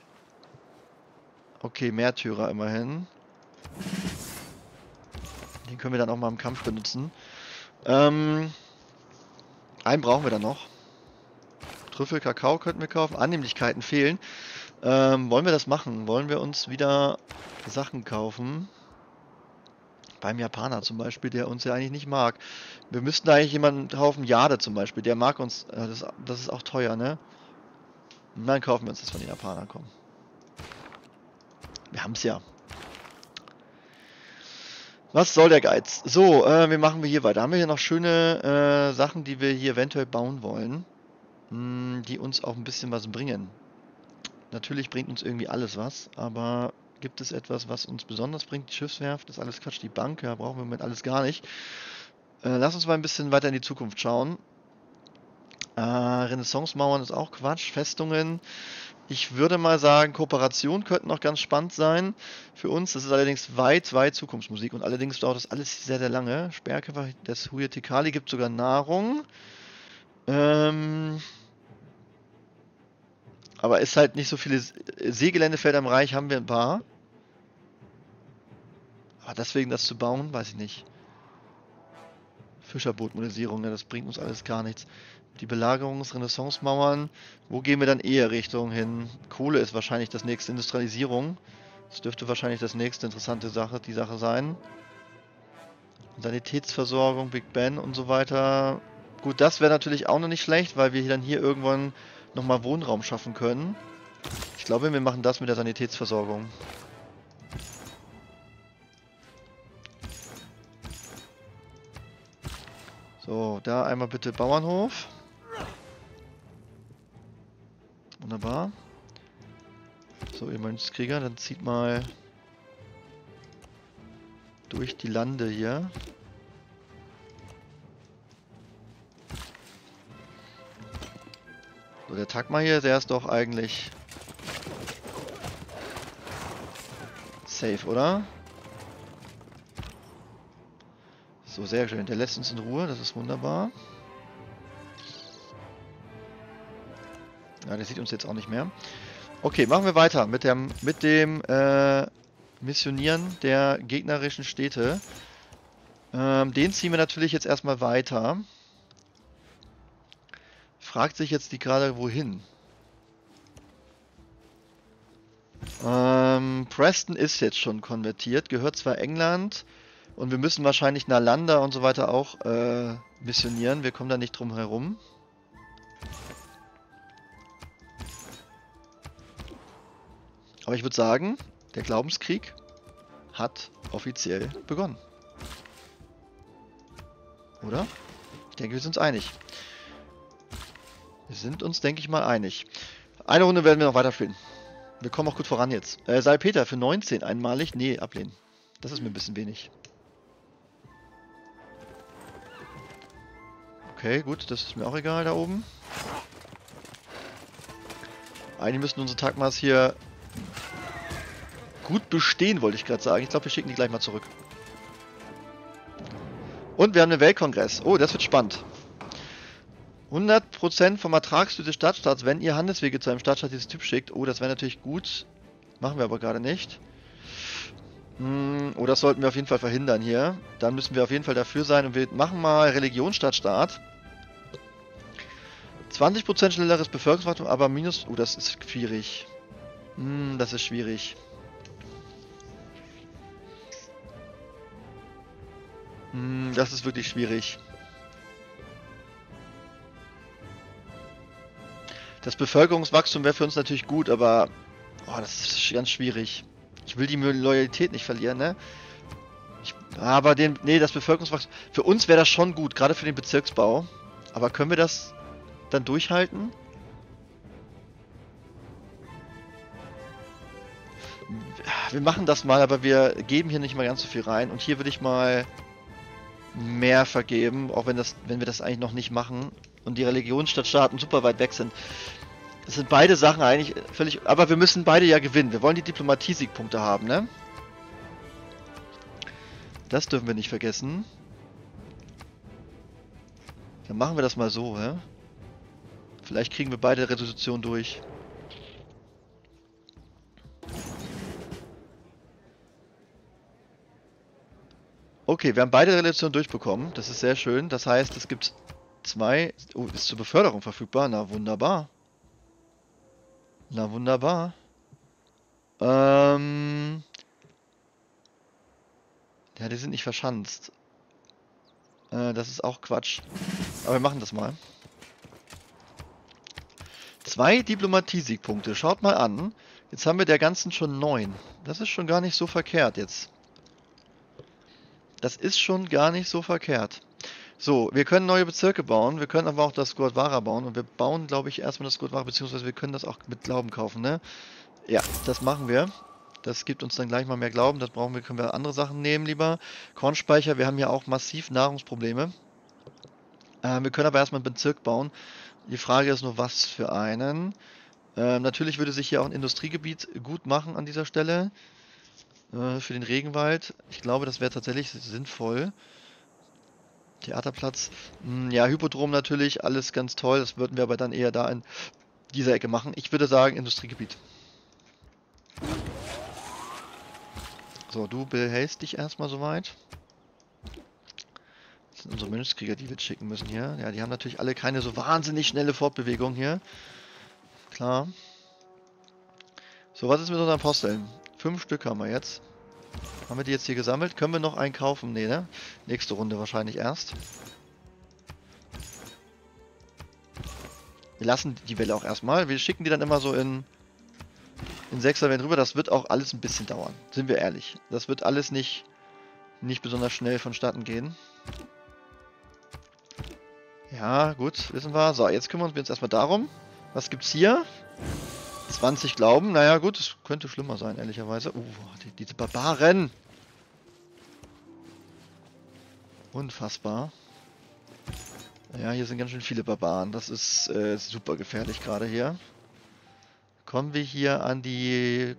Speaker 1: Okay, Märtyrer immerhin. Den können wir dann auch mal im Kampf benutzen. Ähm, einen brauchen wir dann noch. Trüffel, Kakao könnten wir kaufen. Annehmlichkeiten fehlen. Ähm, wollen wir das machen? Wollen wir uns wieder Sachen kaufen? Beim Japaner zum Beispiel, der uns ja eigentlich nicht mag. Wir müssten da eigentlich jemanden kaufen, Jade zum Beispiel. Der mag uns. Äh, das, das ist auch teuer, ne? Und dann kaufen wir uns das von den Japanern, komm. Wir haben es ja. Was soll der Geiz? So, äh, wie machen wir hier weiter? Haben wir hier noch schöne äh, Sachen, die wir hier eventuell bauen wollen, mh, die uns auch ein bisschen was bringen. Natürlich bringt uns irgendwie alles was, aber gibt es etwas, was uns besonders bringt? Die Schiffswerft, das ist alles Quatsch. Die Bank, ja, brauchen wir im Moment alles gar nicht. Äh, lass uns mal ein bisschen weiter in die Zukunft schauen. Äh, Renaissance-Mauern ist auch Quatsch. Festungen. Ich würde mal sagen, Kooperation könnte noch ganz spannend sein für uns. Das ist allerdings weit, weit Zukunftsmusik und allerdings dauert das alles sehr, sehr lange. Sperrkämpfer des Huyatekali gibt sogar Nahrung. Ähm, aber ist halt nicht so viele Seegeländefelder im Reich, haben wir ein paar. Aber deswegen das zu bauen, weiß ich nicht. Fischerbootmodernisierung, ne, das bringt uns alles gar nichts. Die Belagerungs-Renaissance-Mauern, wo gehen wir dann eher Richtung hin? Kohle ist wahrscheinlich das nächste, Industrialisierung. Das dürfte wahrscheinlich das nächste interessante Sache, die Sache sein. Sanitätsversorgung, Big Ben und so weiter. Gut, das wäre natürlich auch noch nicht schlecht, weil wir dann hier irgendwann nochmal Wohnraum schaffen können. Ich glaube, wir machen das mit der Sanitätsversorgung. So, da einmal bitte Bauernhof. Wunderbar. So, ihr Mönchskrieger, dann zieht mal durch die Lande hier. So, der Takma hier, der ist doch eigentlich safe, oder? So, sehr schön. Der lässt uns in Ruhe, das ist wunderbar. Ja, der sieht uns jetzt auch nicht mehr. Okay, machen wir weiter mit dem, mit dem äh, Missionieren der gegnerischen Städte. Ähm, den ziehen wir natürlich jetzt erstmal weiter. Fragt sich jetzt die gerade wohin. Ähm, Preston ist jetzt schon konvertiert, gehört zwar England und wir müssen wahrscheinlich Nalanda und so weiter auch äh, missionieren. Wir kommen da nicht drum herum. Aber ich würde sagen, der Glaubenskrieg hat offiziell begonnen. Oder? Ich denke, wir sind uns einig. Wir sind uns, denke ich mal, einig. Eine Runde werden wir noch weiterspielen. Wir kommen auch gut voran jetzt. Äh, Salpeter für neunzehn einmalig? Nee, ablehnen. Das ist mir ein bisschen wenig. Okay, gut, das ist mir auch egal da oben. Eigentlich müssten unsere Takmas hier gut bestehen, wollte ich gerade sagen. Ich glaube, wir schicken die gleich mal zurück. Und wir haben einen Weltkongress. Oh, das wird spannend. hundert Prozent vom Ertragsstück des Stadtstaats, wenn ihr Handelswege zu einem Stadtstaat dieses Typ schickt. Oh, das wäre natürlich gut. Machen wir aber gerade nicht. Hm, oh, das sollten wir auf jeden Fall verhindern hier. Dann müssen wir auf jeden Fall dafür sein. Und wir machen mal Religion statt Staat. zwanzig Prozent schnelleres Bevölkerungswachstum, aber minus... Oh, das ist schwierig. Hm, das ist schwierig. Hm, das ist wirklich schwierig. Das Bevölkerungswachstum wäre für uns natürlich gut, aber oh, das ist ganz schwierig. Ich will die Loyalität nicht verlieren, ne? Ich, aber den, nee, das Bevölkerungswachstum, für uns wäre das schon gut, gerade für den Bezirksbau. Aber können wir das dann durchhalten? Wir machen das mal, aber wir geben hier nicht mal ganz so viel rein. Und hier würde ich mal mehr vergeben, auch wenn das, wenn wir das eigentlich noch nicht machen. Und die Religionsstadtstaaten super weit weg sind. Das sind beide Sachen eigentlich völlig... Aber wir müssen beide ja gewinnen. Wir wollen die Diplomatie-Siegpunkte haben, ne? Das dürfen wir nicht vergessen. Dann machen wir das mal so, hä? Vielleicht kriegen wir beide Resolutionen durch. Okay, wir haben beide Resolutionen durchbekommen. Das ist sehr schön. Das heißt, es gibt zwei... Oh, ist zur Beförderung verfügbar. Na, wunderbar. Na, wunderbar. Ähm... Ja, die sind nicht verschanzt. Äh, das ist auch Quatsch. Aber wir machen das mal. Zwei Diplomatie-Siegpunkte. Schaut mal an. Jetzt haben wir der ganzen schon neun. Das ist schon gar nicht so verkehrt jetzt. Das ist schon gar nicht so verkehrt. So, wir können neue Bezirke bauen. Wir können aber auch das Gurdwara bauen. Und wir bauen, glaube ich, erstmal das Gurdwara, beziehungsweise wir können das auch mit Glauben kaufen, ne? Ja, das machen wir. Das gibt uns dann gleich mal mehr Glauben. Das brauchen wir, können wir andere Sachen nehmen lieber. Kornspeicher, wir haben ja auch massiv Nahrungsprobleme. Äh, wir können aber erstmal einen Bezirk bauen. Die Frage ist nur, was für einen. Äh, natürlich würde sich hier auch ein Industriegebiet gut machen an dieser Stelle. Äh, für den Regenwald. Ich glaube, das wäre tatsächlich sinnvoll. Theaterplatz. Hm, ja, Hypodrom natürlich, alles ganz toll. Das würden wir aber dann eher da in dieser Ecke machen. Ich würde sagen, Industriegebiet. So, du behältst dich erstmal soweit. Das sind unsere Mönchskrieger, die wir schicken müssen hier. Ja, die haben natürlich alle keine so wahnsinnig schnelle Fortbewegung hier. Klar. So, was ist mit unseren Aposteln? Fünf Stück haben wir jetzt. Haben wir die jetzt hier gesammelt? Können wir noch einen kaufen? Nee, ne? Nächste Runde wahrscheinlich erst. Wir lassen die Welle auch erstmal. Wir schicken die dann immer so in... in Sechserwellen rüber. Das wird auch alles ein bisschen dauern. Sind wir ehrlich. Das wird alles nicht, nicht besonders schnell vonstatten gehen. Ja, gut, wissen wir. So, jetzt kümmern wir uns erstmal darum. Was gibt's hier? zwanzig Glauben. Naja, gut, es könnte schlimmer sein, ehrlicherweise. Uh, die, diese Barbaren. Unfassbar. Ja, hier sind ganz schön viele Barbaren. Das ist äh, super gefährlich gerade hier. Kommen wir hier an die...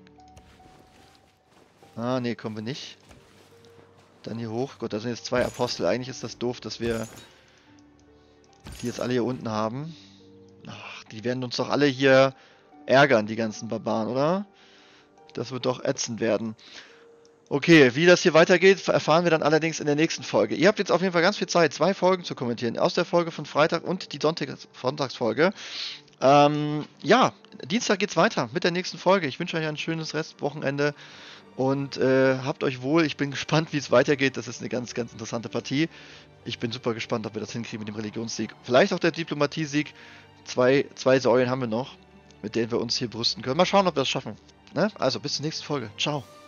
Speaker 1: Ah, nee, kommen wir nicht. Dann hier hoch. Gut, da sind jetzt zwei Apostel. Eigentlich ist das doof, dass wir die jetzt alle hier unten haben. Ach, die werden uns doch alle hier ärgern, die ganzen Barbaren, oder? Das wird doch ätzend werden. Okay, wie das hier weitergeht, erfahren wir dann allerdings in der nächsten Folge. Ihr habt jetzt auf jeden Fall ganz viel Zeit, zwei Folgen zu kommentieren. Aus der Folge von Freitag und die Sonntagsfolge. Ähm, ja, Dienstag geht's weiter mit der nächsten Folge. Ich wünsche euch ein schönes Restwochenende und äh, habt euch wohl. Ich bin gespannt, wie es weitergeht. Das ist eine ganz, ganz interessante Partie. Ich bin super gespannt, ob wir das hinkriegen mit dem Religionssieg. Vielleicht auch der Diplomatiesieg. Zwei, zwei Säulen haben wir noch, mit denen wir uns hier brüsten können. Mal schauen, ob wir das schaffen. Ne? Also, bis zur nächsten Folge. Ciao.